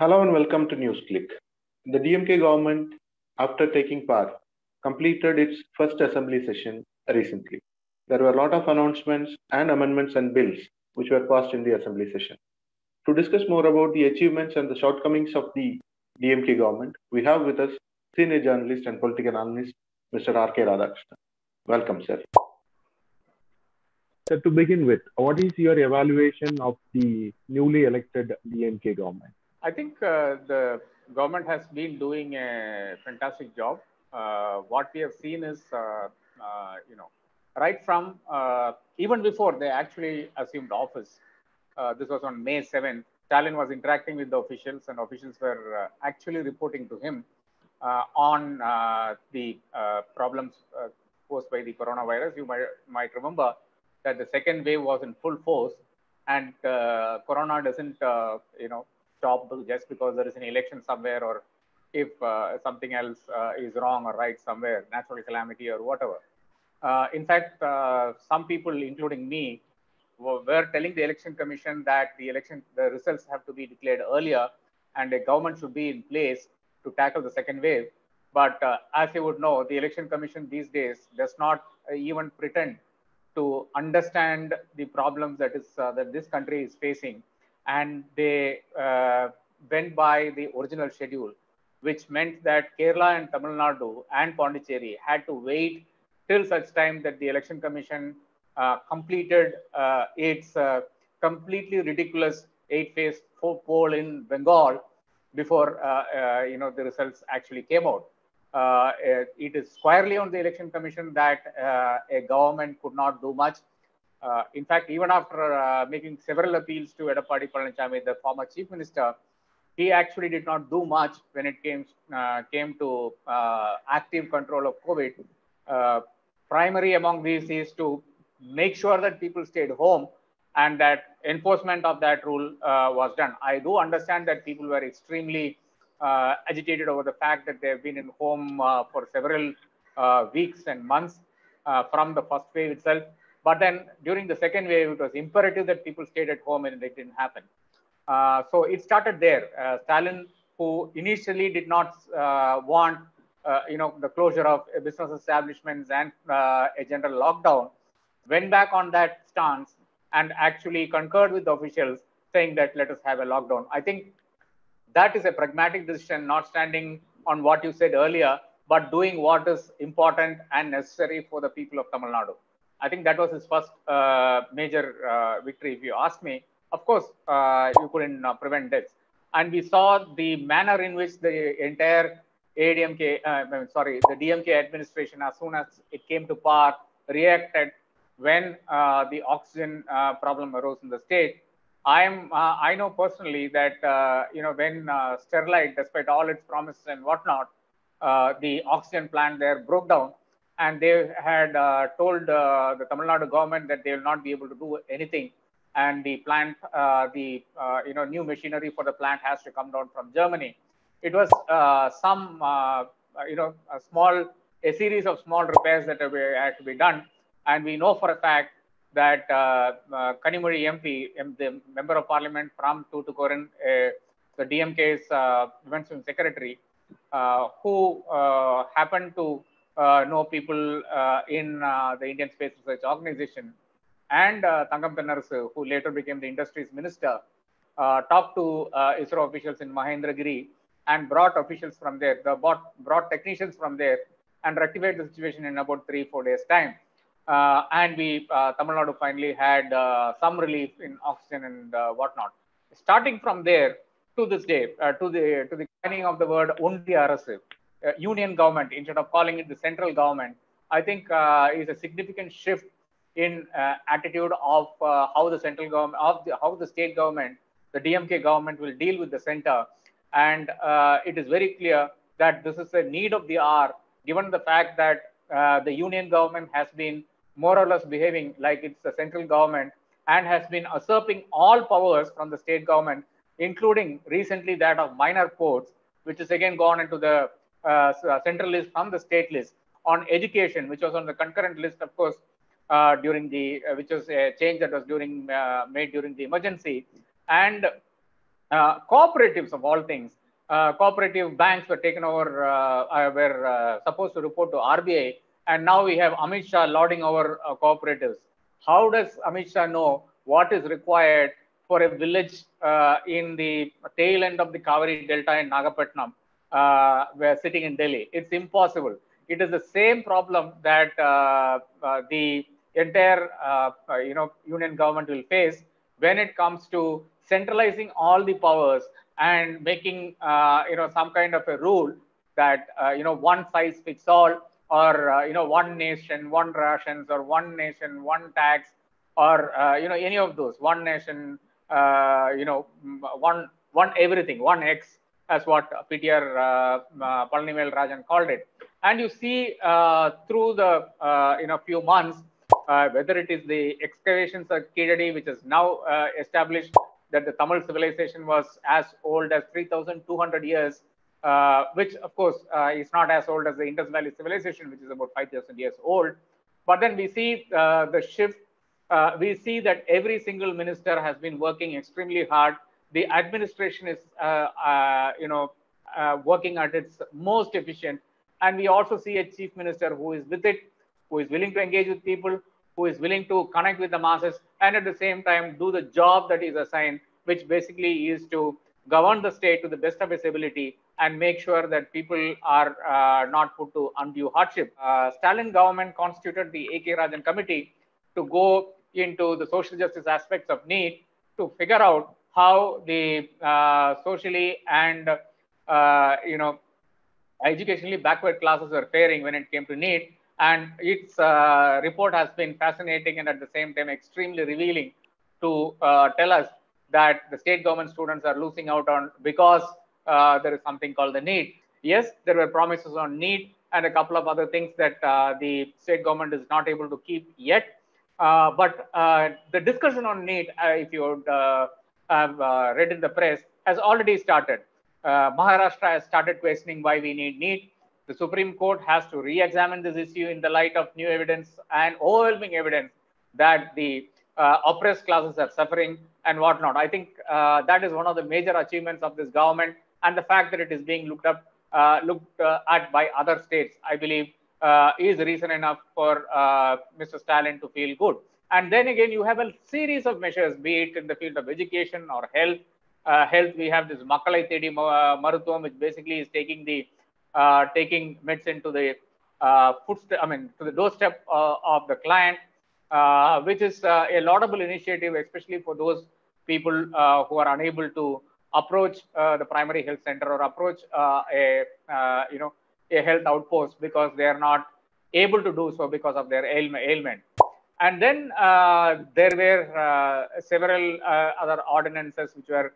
Hello and welcome to NewsClick. The DMK government, after taking part, completed its first assembly session recently. There were a lot of announcements and amendments and bills which were passed in the assembly session. To discuss more about the achievements and the shortcomings of the DMK government, we have with us senior journalist and political analyst Mr. R.K. Radhakrishnan. Welcome, sir. So to begin with, what is your evaluation of the newly elected DMK government? I think the government has been doing a fantastic job. What we have seen is, right from even before they actually assumed office, this was on May 7th, Stalin was interacting with the officials and officials were actually reporting to him on the problems posed by the coronavirus. You might remember that the second wave was in full force and corona doesn't, stop just because there is an election somewhere or if something else is wrong or right somewhere, natural calamity or whatever. In fact, some people, including me, were telling the election commission that the results have to be declared earlier and a government should be in place to tackle the second wave. But as you would know, the election commission these days does not even pretend to understand the problems that this country is facing, and they went by the original schedule, which meant that Kerala and Tamil Nadu and Pondicherry had to wait till such time that the election commission completed its completely ridiculous 8-phase poll in Bengal before the results actually came out. It is squarely on the election commission that a government could not do much. In fact, even after making several appeals to Edappadi Palaniswamy, the former chief minister, he actually did not do much when it came to active control of COVID. Primary among these is to make sure that people stayed home and that enforcement of that rule was done. I do understand that people were extremely agitated over the fact that they have been in home for several weeks and months from the first wave itself. But then during the second wave, it was imperative that people stayed at home and it didn't happen. So it started there. Stalin, who initially did not want the closure of business establishments and a general lockdown, went back on that stance and actually concurred with the officials saying that let us have a lockdown. I think that is a pragmatic decision, not standing on what you said earlier, but doing what is important and necessary for the people of Tamil Nadu. I think that was his first major victory, if you ask me. Of course, you couldn't prevent deaths. And we saw the manner in which the entire the DMK administration, as soon as it came to power, reacted when the oxygen problem arose in the state. I know personally that when Sterlite, despite all its promises and whatnot, the oxygen plant there broke down, and they had told the Tamil Nadu government that they will not be able to do anything, and the plant, new machinery for the plant has to come down from Germany. It was a series of small repairs that had to be done, and we know for a fact that Kanimozhi MP, the member of parliament from Tuticorin, the DMK's Women's Secretary, who happened to know people in the Indian Space Research Organization, and Thangam Tennarasu, who later became the Industries Minister, talked to ISRO officials in Mahendragiri and brought officials from there, brought technicians from there, and rectified the situation in about 3-4 days' time. And Tamil Nadu finally had some relief in oxygen and whatnot. Starting from there to this day, to the coining of the word Ondriya Arasu, union government, instead of calling it the central government, I think is a significant shift in attitude of how the central government, how the state government, the DMK government will deal with the center. And it is very clear that this is a need of the hour, given the fact that the union government has been more or less behaving like it's the central government and has been usurping all powers from the state government, including recently that of minor courts, which is again gone into the central list from the state list. On education, which was on the concurrent list, of course, during the which was a change that was made during the emergency. And cooperatives of all things, cooperative banks were taken over, were supposed to report to RBI, and now we have Amit Shah lauding our cooperatives. How does Amit Shah know what is required for a village in the tail end of the Kaveri Delta in Nagapattinam, where sitting in Delhi? It's impossible. It is the same problem that the entire union government will face when it comes to centralizing all the powers and making some kind of a rule that one size fits all, or one nation, one rations, or one nation, one tax, or any of those, one nation, one everything, one X, as what PTR Palanivel Rajan called it. And you see through the few months, whether it is the excavations at Kidadi, which is now established that the Tamil civilization was as old as 3,200 years, which of course is not as old as the Indus Valley civilization, which is about 5,000 years old. But then we see the shift. We see that every single minister has been working extremely hard. The administration is, working at its most efficient. And we also see a chief minister who is with it, who is willing to engage with people, who is willing to connect with the masses, and at the same time do the job that is assigned, which basically is to govern the state to the best of his ability and make sure that people are not put to undue hardship. Stalin government constituted the A.K. Rajan committee to go into the social justice aspects of NEET to figure out how the socially and educationally backward classes are faring when it came to NEET. And its report has been fascinating and at the same time extremely revealing to tell us that the state government students are losing out on because there is something called the NEET. Yes, there were promises on NEET and a couple of other things that the state government is not able to keep yet. But the discussion on NEET, if you would have read in the press, has already started. Maharashtra has started questioning why we need NEET. The Supreme Court has to re-examine this issue in the light of new evidence and overwhelming evidence that the oppressed classes are suffering and whatnot. I think that is one of the major achievements of this government, and the fact that it is being looked at by other states, I believe, is reason enough for Mr. Stalin to feel good. And then again, you have a series of measures, be it in the field of education or health. Health, we have this Makkalai Thedi Marutvam, which basically is taking medicine to the to the doorstep of the client, which is a laudable initiative, especially for those people who are unable to approach the primary health center or approach a health outpost because they are not able to do so because of their ailment. And then there were several other ordinances which were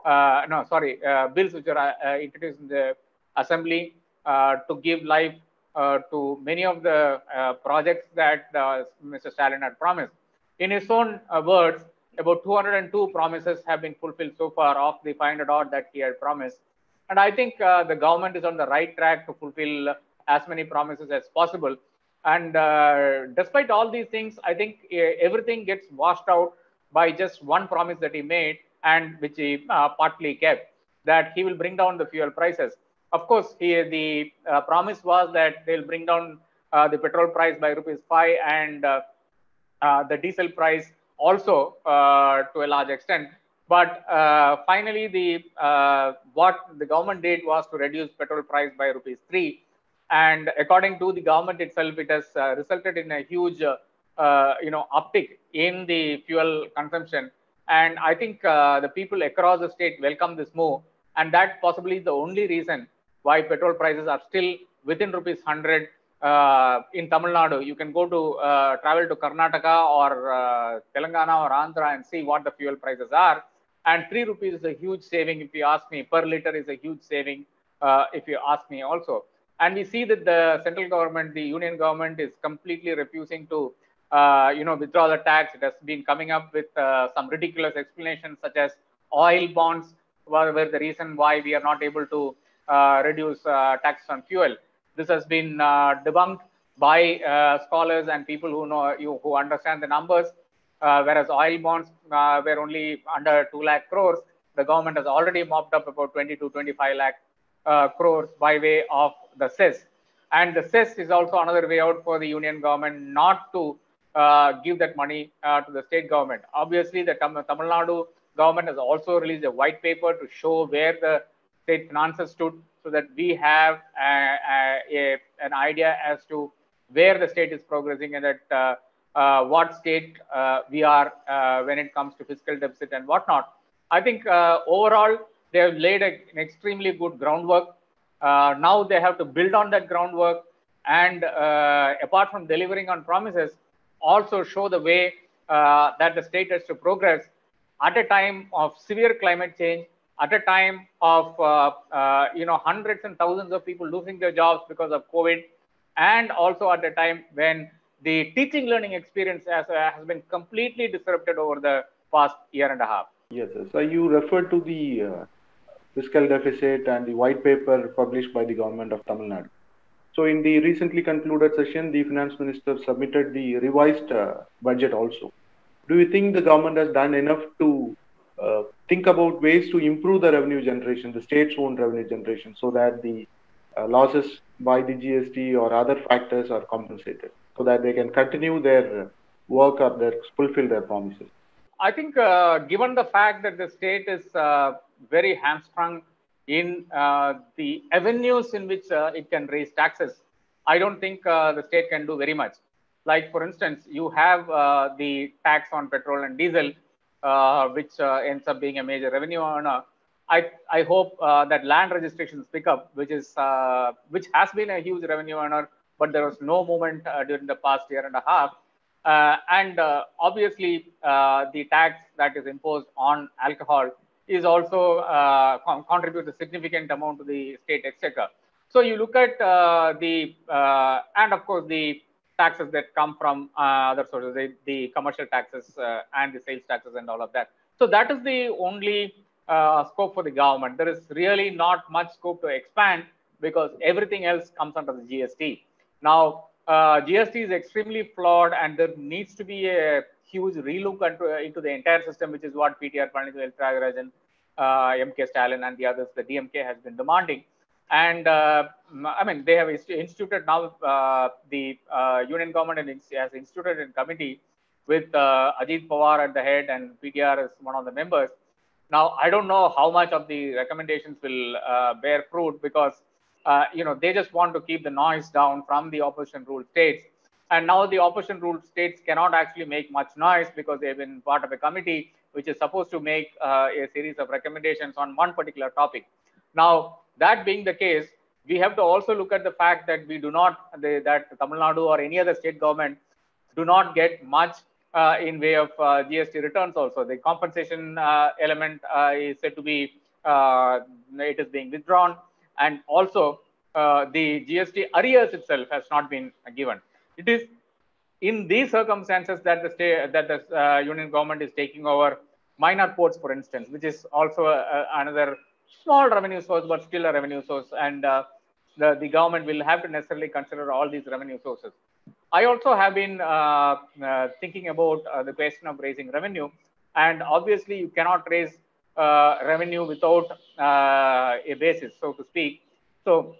bills which were introduced in the assembly to give life to many of the projects that Mr. Stalin had promised. In his own words, about 202 promises have been fulfilled so far of the 500 odd that he had promised. And I think the government is on the right track to fulfill as many promises as possible. And despite all these things, I think everything gets washed out by just one promise that he made, and which he partly kept, that he will bring down the fuel prices. Of course, the promise was that they'll bring down the petrol price by ₹5 and the diesel price also to a large extent. But finally, what the government did was to reduce petrol price by ₹3. And according to the government itself, it has resulted in a huge uptick in the fuel consumption. And I think the people across the state welcome this move. And that possibly is the only reason why petrol prices are still within ₹100 in Tamil Nadu. You can go to travel to Karnataka or Telangana or Andhra and see what the fuel prices are. And ₹3 is a huge saving, if you ask me. Per liter is a huge saving, if you ask me also. And we see that the central government, the union government, is completely refusing to withdraw the tax. It has been coming up with some ridiculous explanations, such as oil bonds were the reason why we are not able to reduce taxes on fuel. This has been debunked by scholars and people who understand the numbers, whereas oil bonds were only under 2 lakh crores. the government has already mopped up about 20 to 25 lakh crores by way of the cess. And the cess is also another way out for the union government not to give that money to the state government. Obviously, the Tamil Nadu government has also released a white paper to show where the state finances stood, so that we have an idea as to where the state is progressing and at what state we are when it comes to fiscal deficit and whatnot. I think overall, they have laid an extremely good groundwork. Now they have to build on that groundwork and apart from delivering on promises, also show the way that the state has to progress at a time of severe climate change, at a time of hundreds and thousands of people losing their jobs because of COVID, and also at a time when the teaching learning experience has been completely disrupted over the past year and a half. Yes, sir. So you referred to the fiscal deficit and the white paper published by the government of Tamil Nadu. So in the recently concluded session, the finance minister submitted the revised budget also. Do you think the government has done enough to think about ways to improve the revenue generation, the state's own revenue generation, so that the losses by the GST or other factors are compensated, so that they can continue their work or fulfill their promises? I think given the fact that the state is very hamstrung in the avenues in which it can raise taxes, I don't think the state can do very much. Like, for instance, you have the tax on petrol and diesel, which ends up being a major revenue earner. I hope that land registrations pick up, which has been a huge revenue earner, but there was no movement during the past year and a half. And obviously, the tax that is imposed on alcohol is also contributes a significant amount to the state exchequer. So you look at and of course the taxes that come from other sources, the commercial taxes and the sales taxes and all of that. So that is the only scope for the government. There is really not much scope to expand because everything else comes under the GST. Now, GST is extremely flawed, and there needs to be a huge relook into the entire system, which is what PTR Palanivel Thiagarajan, MK Stalin, and the others, the DMK, has been demanding. And I mean, they have instituted now the union government has instituted a committee with Ajit Pawar at the head and PTR as one of the members. Now, I don't know how much of the recommendations will bear fruit because they just want to keep the noise down from the opposition ruled states. And now the opposition ruled states cannot actually make much noise because they've been part of a committee which is supposed to make a series of recommendations on one particular topic. Now, that being the case, we have to also look at the fact that that Tamil Nadu or any other state government do not get much in way of GST returns also. The compensation element is said to be, it is being withdrawn. And also the GST arrears itself has not been given. It is in these circumstances that the union government is taking over minor ports, for instance, which is also another small revenue source, but still a revenue source. And the government will have to necessarily consider all these revenue sources. I also have been thinking about the question of raising revenue. And obviously, you cannot raise revenue without a basis, so to speak. So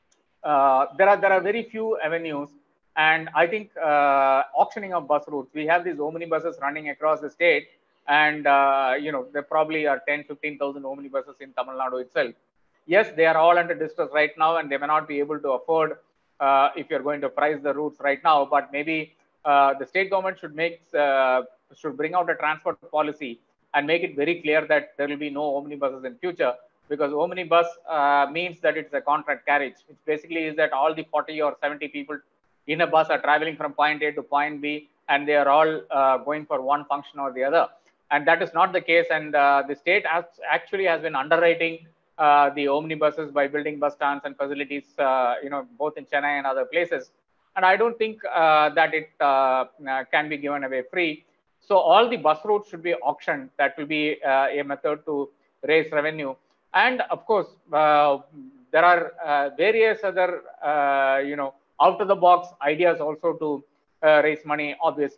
there are very few avenues. And I think auctioning of bus routes, we have these omnibuses running across the state. And, there probably are 10, 15,000 omnibuses in Tamil Nadu itself. Yes, they are all under distress right now, and they may not be able to afford if you're going to price the routes right now. But maybe the state government should bring out a transport policy and make it very clear that there will be no omnibuses in future, because omnibus means that it's a contract carriage, which basically is that all the 40 or 70 people in a bus are traveling from point A to point B, and they are all going for one function or the other. And that is not the case. And the state actually has been underwriting the omnibuses by building bus stands and facilities, both in Chennai and other places. And I don't think that it can be given away free. So all the bus routes should be auctioned. That will be a method to raise revenue. And of course, there are various other, out of the box ideas also to raise money. Obviously,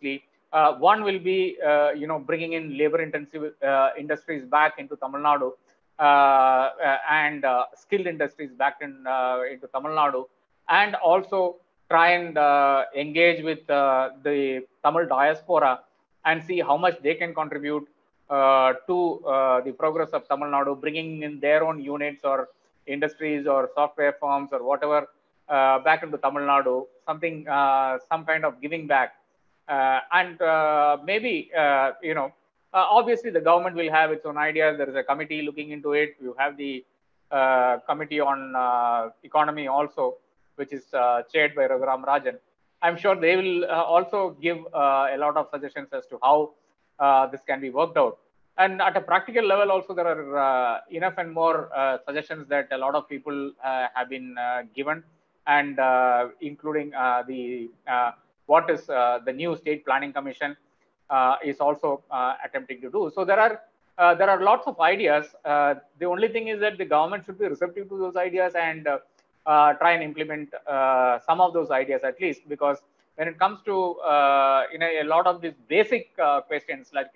One will be, bringing in labor-intensive industries back into Tamil Nadu and skilled industries back into Tamil Nadu, and also try and engage with the Tamil diaspora and see how much they can contribute to the progress of Tamil Nadu, bringing in their own units or industries or software firms or whatever back into Tamil Nadu, something, some kind of giving back. And maybe, obviously the government will have its own ideas. There is a committee looking into it. You have the committee on economy also, which is chaired by Raghuram Rajan. I'm sure they will also give a lot of suggestions as to how this can be worked out. And at a practical level also, there are enough and more suggestions that a lot of people have been given, and including the what is the new State Planning Commission is also attempting to do. So there are lots of ideas. The only thing is that the government should be receptive to those ideas and try and implement some of those ideas at least, because when it comes to a lot of these basic questions like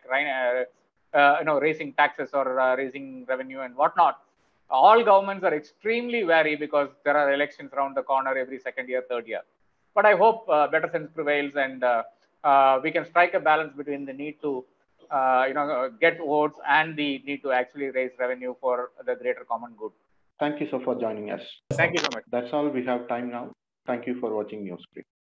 raising taxes or raising revenue and whatnot, all governments are extremely wary because there are elections around the corner every second year, third year. But I hope better sense prevails, and we can strike a balance between the need to get votes and the need to actually raise revenue for the greater common good. Thank you so for joining us. Thank you so much. That's all we have time now. Thank you for watching Newsclick.